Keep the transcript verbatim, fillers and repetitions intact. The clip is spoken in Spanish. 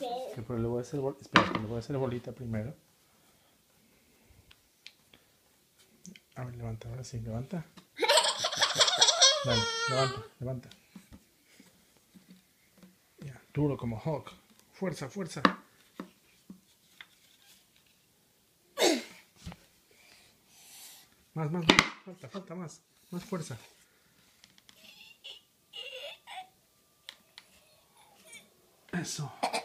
Que pero le voy a hacer bol... Espera, le voy a hacer bolita primero. A ver, levanta, ahora sí, levanta. Dale, levanta, levanta. Ya, duro como Hulk. Fuerza, fuerza. Más, más, más. Falta, falta más. Más fuerza. Eso.